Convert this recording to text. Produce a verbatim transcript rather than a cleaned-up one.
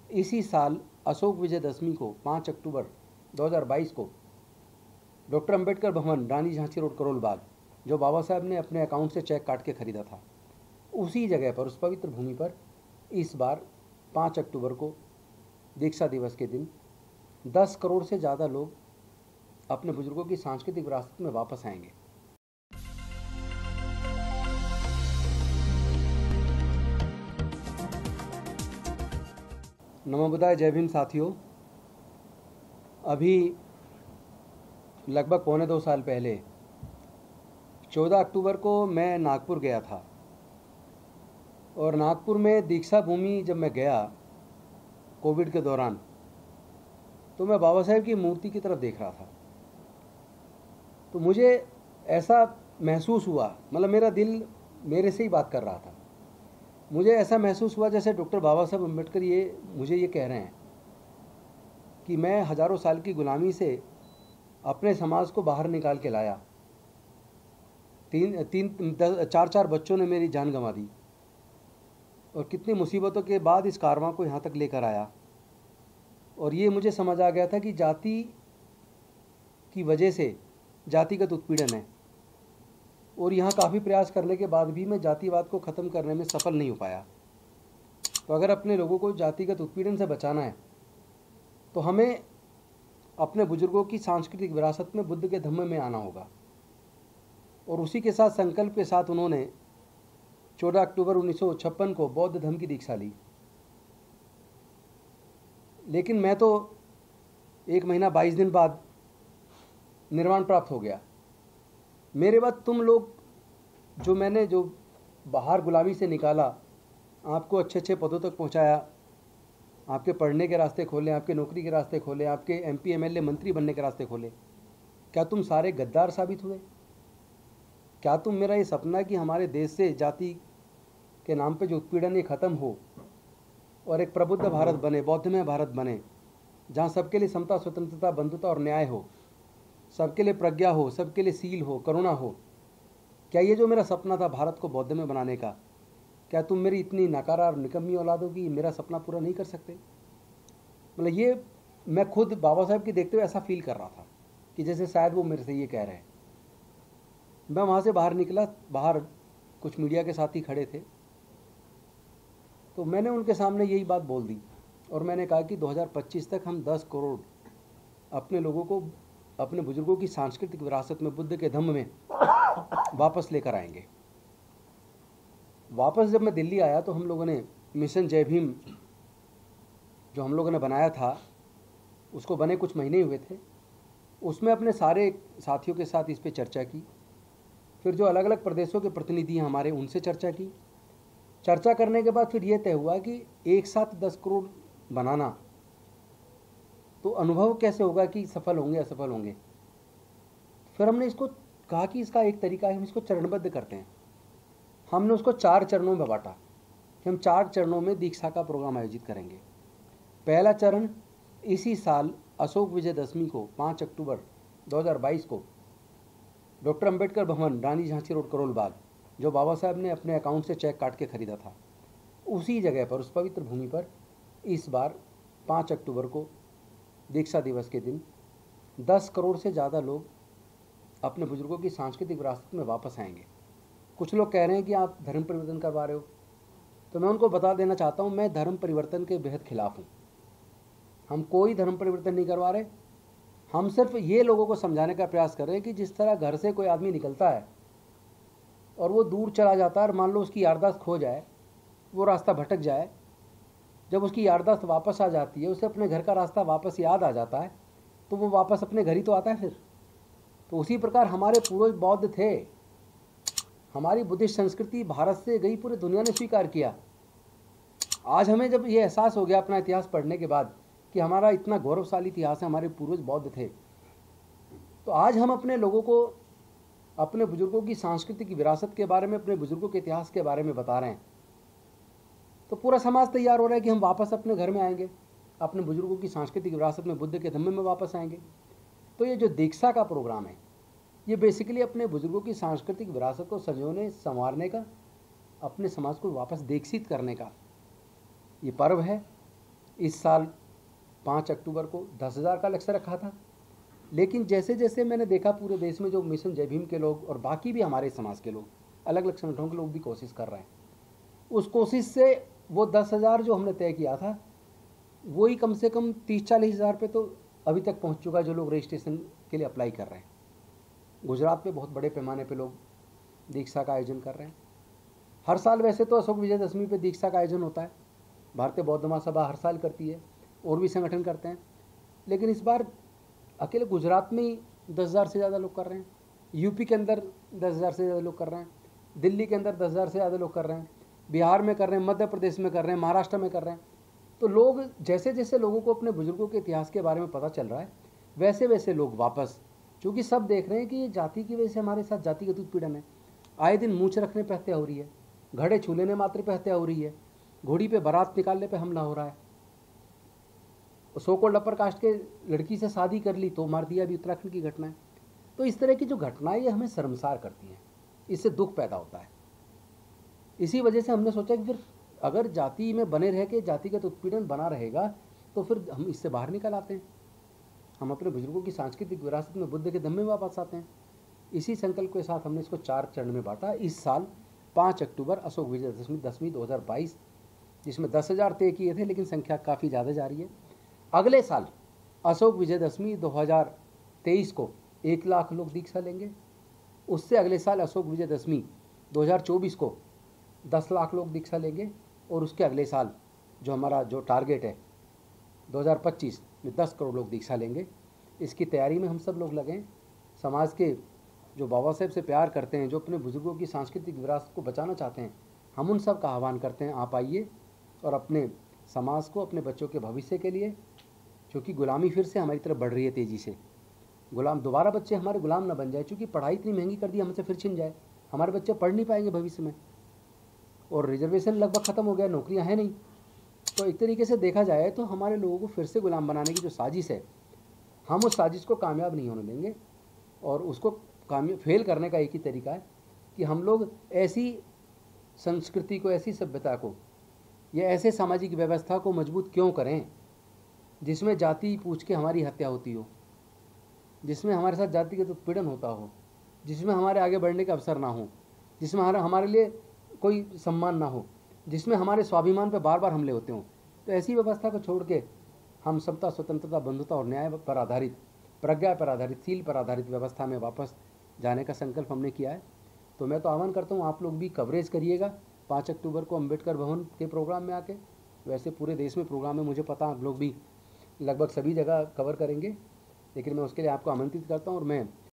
इसी साल अशोक विजयदशमी को पाँच अक्टूबर दो हज़ार बाईस को डॉक्टर अंबेडकर भवन, रानी झांसी रोड, करोल बाग, जो बाबा साहब ने अपने अकाउंट से चेक काट के खरीदा था, उसी जगह पर, उस पवित्र भूमि पर इस बार पाँच अक्टूबर को दीक्षा दिवस के दिन दस करोड़ से ज़्यादा लोग अपने बुजुर्गों की सांस्कृतिक विरासत में वापस आएंगे। नमो बुद्धाय, जय भीम साथियों। अभी लगभग पौने दो साल पहले चौदह अक्टूबर को मैं नागपुर गया था और नागपुर में दीक्षा भूमि जब मैं गया कोविड के दौरान, तो मैं बाबा साहेब की मूर्ति की तरफ देख रहा था। तो मुझे ऐसा महसूस हुआ, मतलब मेरा दिल मेरे से ही बात कर रहा था। मुझे ऐसा महसूस हुआ जैसे डॉक्टर बाबा साहेब अम्बेडकर ये मुझे ये कह रहे हैं कि मैं हज़ारों साल की गुलामी से अपने समाज को बाहर निकाल के लाया। तीन तीन दस, चार चार बच्चों ने मेरी जान गंवा दी और कितनी मुसीबतों के बाद इस कारवां को यहाँ तक लेकर आया। और ये मुझे समझ आ गया था कि जाति की वजह से जातिगत उत्पीड़न है, और यहाँ काफ़ी प्रयास करने के बाद भी मैं जातिवाद को ख़त्म करने में सफल नहीं हो पाया। तो अगर अपने लोगों को जातिगत उत्पीड़न से बचाना है तो हमें अपने बुजुर्गों की सांस्कृतिक विरासत में बुद्ध के धम्म में आना होगा। और उसी के साथ संकल्प के साथ उन्होंने चौदह अक्टूबर उन्नीस सौ छप्पन को बौद्ध धर्म की दीक्षा ली। लेकिन मैं तो एक महीना बाईस दिन बाद निर्वाण प्राप्त हो गया। मेरे बाद तुम लोग, जो मैंने जो बाहर गुलामी से निकाला, आपको अच्छे अच्छे पदों तक पहुंचाया, आपके पढ़ने के रास्ते खोले, आपके नौकरी के रास्ते खोले, आपके एमपी एमएलए मंत्री बनने के रास्ते खोले, क्या तुम सारे गद्दार साबित हुए? क्या तुम मेरा ये सपना कि हमारे देश से जाति के नाम पे जो उत्पीड़न ये ख़त्म हो और एक प्रबुद्ध भारत बने, बौद्धमय भारत बने, जहाँ सबके लिए समता, स्वतंत्रता, बंधुता और न्याय हो, सबके लिए प्रज्ञा हो, सबके लिए सील हो, करुणा हो, क्या ये जो मेरा सपना था भारत को बौद्धमय बनाने का, क्या तुम मेरी इतनी नकारा और निकम्मी औलाद हो कि मेरा सपना पूरा नहीं कर सकते? मतलब ये मैं खुद बाबा साहब की देखते हुए ऐसा फील कर रहा था कि जैसे शायद वो मेरे से ये कह रहे हैं। मैं वहाँ से बाहर निकला, बाहर कुछ मीडिया के साथी खड़े थे, तो मैंने उनके सामने यही बात बोल दी और मैंने कहा कि दो हज़ार पच्चीस तक हम दस करोड़ अपने लोगों को, अपने बुजुर्गों की सांस्कृतिक विरासत में बुद्ध के धम्म में वापस लेकर आएंगे। वापस जब मैं दिल्ली आया तो हम लोगों ने मिशन जय भीम जो हम लोगों ने बनाया था, उसको बने कुछ महीने हुए थे, उसमें अपने सारे साथियों के साथ इस पे चर्चा की। फिर जो अलग अलग प्रदेशों के प्रतिनिधि हैं हमारे, उनसे चर्चा की। चर्चा करने के बाद फिर ये तय हुआ कि एक साथ दस करोड़ बनाना, तो अनुभव कैसे होगा कि सफल होंगे असफल होंगे। फिर हमने इसको कहा कि इसका एक तरीका है, हम इसको चरणबद्ध करते हैं। हमने उसको चार चरणों में बांटा कि हम चार चरणों में दीक्षा का प्रोग्राम आयोजित करेंगे। पहला चरण इसी साल अशोक विजयदशमी को पाँच अक्टूबर दो हज़ार बाईस को डॉक्टर अंबेडकर भवन, रानी झांसी रोड, करोल बाग, जो बाबा साहब ने अपने अकाउंट से चेक काट के खरीदा था, उसी जगह पर, उस पवित्र भूमि पर इस बार पाँच अक्टूबर को दीक्षा दिवस के दिन दस करोड़ से ज़्यादा लोग अपने बुजुर्गों की सांस्कृतिक विरासत में वापस आएंगे। कुछ लोग कह रहे हैं कि आप धर्म परिवर्तन करवा रहे हो, तो मैं उनको बता देना चाहता हूँ, मैं धर्म परिवर्तन के बेहद खिलाफ हूँ। हम कोई धर्म परिवर्तन नहीं करवा रहे। हम सिर्फ ये लोगों को समझाने का प्रयास कर रहे हैं कि जिस तरह घर से कोई आदमी निकलता है और वो दूर चला जाता है और मान लो उसकी याददाश्त खो जाए, वो रास्ता भटक जाए, जब उसकी याददाश्त वापस आ जाती है, उसे अपने घर का रास्ता वापस याद आ जाता है, तो वो वापस अपने घर ही तो आता है फिर। तो उसी प्रकार हमारे पूर्वज बौद्ध थे, हमारी बुद्धिस्ट संस्कृति भारत से गई, पूरी दुनिया ने स्वीकार किया। आज हमें जब ये एहसास हो गया अपना इतिहास पढ़ने के बाद कि हमारा इतना गौरवशाली इतिहास है, हमारे पूर्वज बौद्ध थे, तो आज हम अपने लोगों को अपने बुजुर्गों की सांस्कृतिक विरासत के बारे में, अपने बुजुर्गों के इतिहास के बारे में बता रहे हैं। तो पूरा समाज तैयार हो रहा है कि हम वापस अपने घर में आएंगे, अपने बुजुर्गों की सांस्कृतिक विरासत में बुद्ध के धम्म में वापस आएंगे। तो ये जो दीक्षा का प्रोग्राम है, ये बेसिकली अपने बुजुर्गों की सांस्कृतिक विरासत को संजोने, संवारने का, अपने समाज को वापस दीक्षित करने का ये पर्व है। इस साल पाँच अक्टूबर को दस हज़ार का लक्ष्य रखा था, लेकिन जैसे जैसे मैंने देखा पूरे देश में जो मिशन जय भीम के लोग और बाकी भी हमारे समाज के लोग, अलग अलग संगठनों के लोग भी कोशिश कर रहे हैं, उस कोशिश से वो दस हज़ार जो हमने तय किया था वही कम से कम तीस चालीस हज़ार पे तो अभी तक पहुंच चुका है, जो लोग रजिस्ट्रेशन के लिए अप्लाई कर रहे हैं। गुजरात में बहुत बड़े पैमाने पे लोग दीक्षा का आयोजन कर रहे हैं। हर साल वैसे तो अशोक विजयदशमी पे दीक्षा का आयोजन होता है, भारतीय बौद्ध महासभा हर साल करती है और भी संगठन करते हैं, लेकिन इस बार अकेले गुजरात में ही दस हज़ार से ज़्यादा लोग कर रहे हैं, यूपी के अंदर दस हज़ार से ज़्यादा लोग कर रहे हैं, दिल्ली के अंदर दस हज़ार से ज़्यादा लोग कर रहे हैं, बिहार में कर रहे हैं, मध्य प्रदेश में कर रहे हैं, महाराष्ट्र में कर रहे हैं। तो लोग जैसे जैसे लोगों को अपने बुजुर्गों के इतिहास के बारे में पता चल रहा है, वैसे वैसे लोग वापस, चूँकि सब देख रहे हैं कि ये जाति की वजह से हमारे साथ जातिगत उत्पीड़न है, आए दिन मूंछ रखने पर हत्या हो रही है, घड़े छू लेने मात्र पे हत्या हो रही है, घोड़ी पे बारात निकालने पे हमला हो रहा है, सो कॉल्ड अपर कास्ट के लड़की से शादी कर ली तो मार दिया, अभी उत्तराखंड की घटना है। तो इस तरह की जो घटनाएं ये हमें शर्मसार करती हैं, इससे दुख पैदा होता है। इसी वजह से हमने सोचा कि फिर अगर जाति में बने रह के जातिगत उत्पीड़न बना रहेगा तो फिर हम इससे बाहर निकल आते हैं, हम अपने बुजुर्गों की सांस्कृतिक विरासत में बुद्ध के दम में वापस आते हैं। इसी संकल्प के साथ हमने इसको चार चरण में बांटा। इस साल पाँच अक्टूबर अशोक विजयदशमी दसवीं दो हज़ार बाईस, जिसमें दस हज़ार तय किए थे लेकिन संख्या काफ़ी ज़्यादा जा रही है। अगले साल अशोक विजयदशमी दो हज़ार तेईस को एक लाख लोग दीक्षा लेंगे। उससे अगले साल अशोक विजयदशमी दो हज़ार चौबीस को दस लाख लोग दीक्षा लेंगे। और उसके अगले साल जो हमारा जो टारगेट है दो हज़ार पच्चीस में दस करोड़ लोग दीक्षा लेंगे। इसकी तैयारी में हम सब लोग लगें। समाज के जो बाबा साहेब से प्यार करते हैं, जो अपने बुजुर्गों की सांस्कृतिक विरासत को बचाना चाहते हैं, हम उन सब का आह्वान करते हैं, आप आइए और अपने समाज को, अपने बच्चों के भविष्य के लिए, क्योंकि गुलामी फिर से हमारी तरफ बढ़ रही है तेज़ी से। गुलाम दोबारा बच्चे हमारे गुलाम ना बन जाए, क्योंकि पढ़ाई इतनी महंगी कर दी हमसे फिर छिन जाए, हमारे बच्चे पढ़ नहीं पाएंगे भविष्य में, और रिजर्वेशन लगभग ख़त्म हो गया, नौकरियां हैं नहीं। तो एक तरीके से देखा जाए तो हमारे लोगों को फिर से गुलाम बनाने की जो साजिश है, हम उस साजिश को कामयाब नहीं होने देंगे। और उसको कामयाब फेल करने का एक ही तरीका है कि हम लोग ऐसी संस्कृति को, ऐसी सभ्यता को, या ऐसे सामाजिक व्यवस्था को मजबूत क्यों करें जिसमें जाति पूछ के हमारी हत्या होती हो, जिसमें हमारे साथ जातिगत उत्पीड़न होता हो, जिसमें हमारे आगे बढ़ने का अवसर ना हो, जिसमें हमारा हमारे लिए कोई सम्मान ना हो, जिसमें हमारे स्वाभिमान पर बार बार हमले होते हों। तो ऐसी व्यवस्था को छोड़ के हम समता, स्वतंत्रता, बंधुता और न्याय पर आधारित, प्रज्ञा पर आधारित, सील पर आधारित व्यवस्था में वापस जाने का संकल्प हमने किया है। तो मैं तो आह्वान करता हूँ आप लोग भी कवरेज करिएगा पाँच अक्टूबर को अम्बेडकर भवन के प्रोग्राम में आके। वैसे पूरे देश में प्रोग्राम है, मुझे पता आप लोग भी लगभग सभी जगह कवर करेंगे, लेकिन मैं उसके लिए आपको आमंत्रित करता हूँ। और मैं